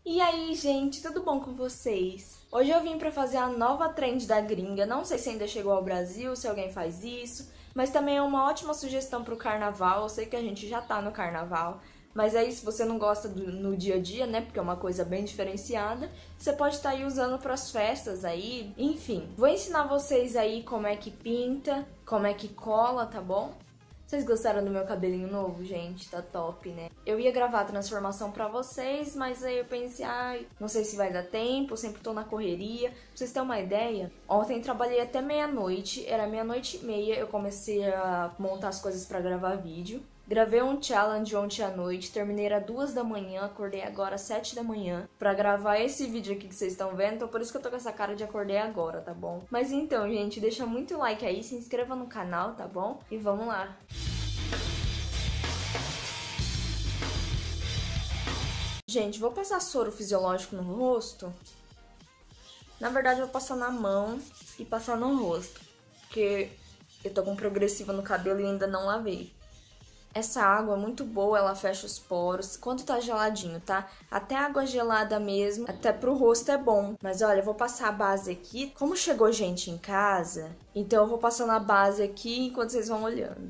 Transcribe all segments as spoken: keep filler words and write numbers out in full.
E aí, gente, tudo bom com vocês? Hoje eu vim pra fazer a nova trend da gringa. Não sei se ainda chegou ao Brasil, se alguém faz isso, mas também é uma ótima sugestão pro carnaval. Eu sei que a gente já tá no carnaval, mas aí se você não gosta do, no dia a dia, né, porque é uma coisa bem diferenciada, você pode estar aí usando pras festas aí, enfim. Vou ensinar vocês aí como é que pinta, como é que cola, tá bom? Vocês gostaram do meu cabelinho novo, gente? Tá top, né? Eu ia gravar a transformação pra vocês, mas aí eu pensei, ai, não sei se vai dar tempo, eu sempre tô na correria. Pra vocês terem uma ideia, ontem trabalhei até meia-noite, era meia-noite e meia, eu comecei a montar as coisas pra gravar vídeo. Gravei um challenge ontem à noite, terminei às duas da manhã, acordei agora às sete da manhã pra gravar esse vídeo aqui que vocês estão vendo, então por isso que eu tô com essa cara de acordei agora, tá bom? Mas então, gente, deixa muito like aí, se inscreva no canal, tá bom? E vamos lá! Gente, vou passar soro fisiológico no rosto. Na verdade, eu vou passar na mão e passar no rosto, porque eu tô com progressiva no cabelo e ainda não lavei. Essa água é muito boa, ela fecha os poros, quando tá geladinho, tá? Até água gelada mesmo, até pro rosto é bom. Mas olha, eu vou passar a base aqui. Como chegou gente em casa, então eu vou passando a base aqui enquanto vocês vão olhando.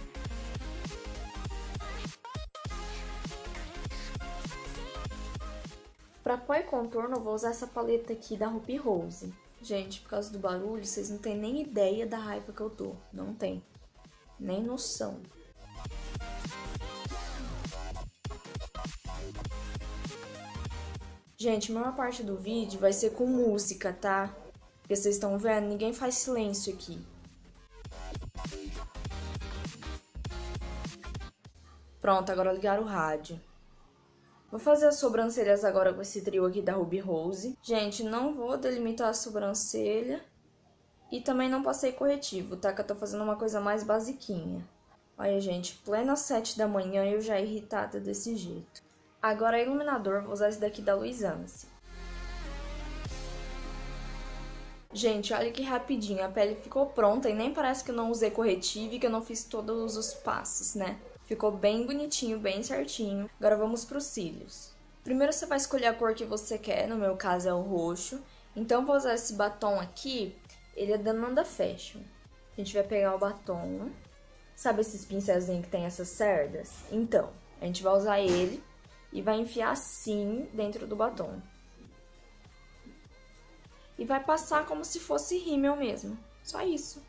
Pra pó e contorno, eu vou usar essa paleta aqui da Ruby Rose. Gente, por causa do barulho, vocês não têm nem ideia da raiva que eu tô. Não tem. Nem noção. Gente, a maior parte do vídeo vai ser com música, tá? Porque vocês estão vendo, ninguém faz silêncio aqui. Pronto, agora ligar o rádio. Vou fazer as sobrancelhas agora com esse trio aqui da Ruby Rose. Gente, não vou delimitar a sobrancelha. E também não passei corretivo, tá? Que eu tô fazendo uma coisa mais basiquinha. Olha, gente, plena sete da manhã eu já irritada desse jeito. Agora, iluminador, vou usar esse daqui da Luisance. Gente, olha que rapidinho, a pele ficou pronta e nem parece que eu não usei corretivo e que eu não fiz todos os passos, né? Ficou bem bonitinho, bem certinho. Agora vamos para os cílios. Primeiro você vai escolher a cor que você quer, no meu caso é o roxo. Então vou usar esse batom aqui, ele é da Nanda Fashion. A gente vai pegar o batom, sabe esses pincelzinhos que tem essas cerdas? Então, a gente vai usar ele e vai enfiar assim dentro do batom. E vai passar como se fosse rímel mesmo, só isso.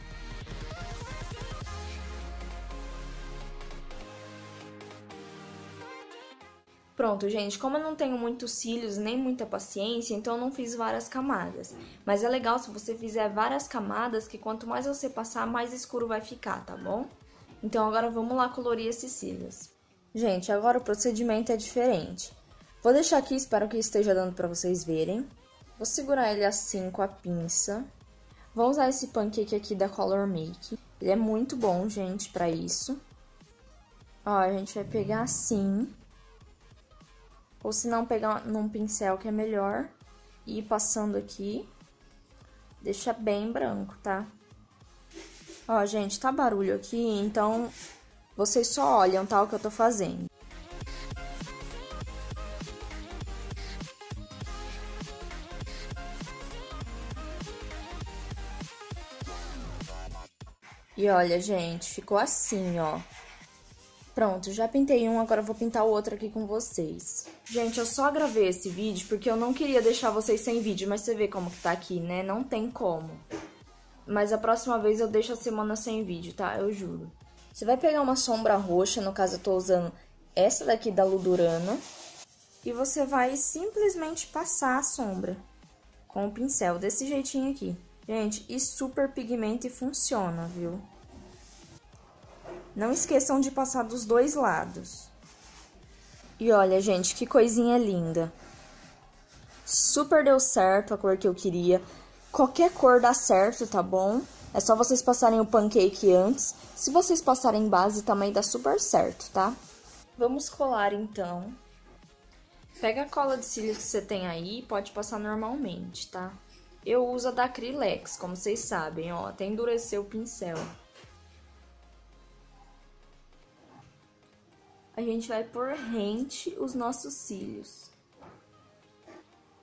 Pronto, gente, como eu não tenho muitos cílios nem muita paciência, então eu não fiz várias camadas. Mas é legal se você fizer várias camadas, que quanto mais você passar, mais escuro vai ficar, tá bom? Então agora vamos lá colorir esses cílios. Gente, agora o procedimento é diferente. Vou deixar aqui, espero que esteja dando pra vocês verem. Vou segurar ele assim com a pinça. Vou usar esse pancake aqui da Color Make. Ele é muito bom, gente, pra isso. Ó, a gente vai pegar assim. Ou se não, pegar num pincel que é melhor. E ir passando aqui. Deixa bem branco, tá? Ó, gente, tá barulho aqui, então vocês só olham, tá, o que eu tô fazendo. E olha, gente, ficou assim, ó. Pronto, já pintei um, agora eu vou pintar o outro aqui com vocês. Gente, eu só gravei esse vídeo porque eu não queria deixar vocês sem vídeo, mas você vê como que tá aqui, né? Não tem como. Mas a próxima vez eu deixo a semana sem vídeo, tá? Eu juro. Você vai pegar uma sombra roxa, no caso eu tô usando essa daqui da Ludurana. E você vai simplesmente passar a sombra com o pincel, desse jeitinho aqui. Gente, e super pigmenta e funciona, viu? Não esqueçam de passar dos dois lados. E olha, gente, que coisinha linda. Super deu certo a cor que eu queria. Qualquer cor dá certo, tá bom? É só vocês passarem o pancake antes. Se vocês passarem base, também dá super certo, tá? Vamos colar, então. Pega a cola de cílios que você tem aí e pode passar normalmente, tá? Eu uso a da Acrylex, como vocês sabem, ó. Até endurecer o pincel. A gente vai pôr rente os nossos cílios.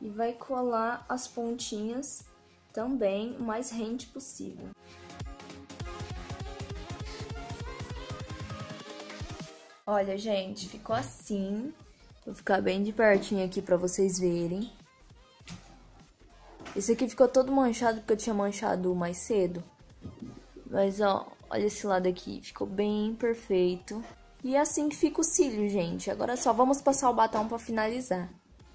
e vai colar as pontinhas também o mais rente possível. Olha, gente, ficou assim. Vou ficar bem de pertinho aqui pra vocês verem. Esse aqui ficou todo manchado porque eu tinha manchado mais cedo. Mas, ó, olha esse lado aqui, ficou bem perfeito. E é assim que fica o cílio, gente. Agora só vamos passar o batom pra finalizar.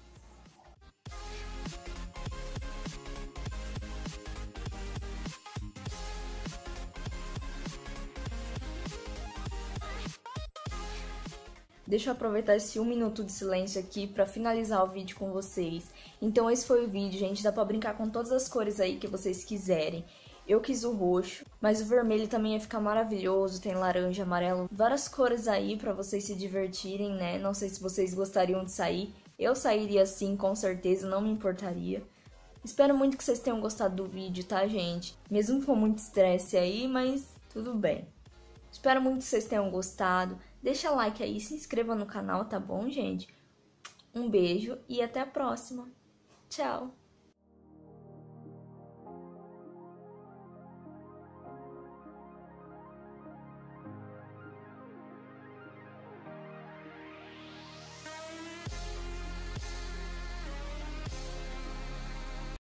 Deixa eu aproveitar esse um minuto de silêncio aqui pra finalizar o vídeo com vocês. Então esse foi o vídeo, gente. Dá pra brincar com todas as cores aí que vocês quiserem. Eu quis o roxo, mas o vermelho também ia ficar maravilhoso. Tem laranja, amarelo, várias cores aí pra vocês se divertirem, né? Não sei se vocês gostariam de sair. Eu sairia sim, com certeza, não me importaria. Espero muito que vocês tenham gostado do vídeo, tá, gente? Mesmo com muito estresse aí, mas tudo bem. Espero muito que vocês tenham gostado. Deixa like aí, se inscreva no canal, tá bom, gente? Um beijo e até a próxima. Tchau!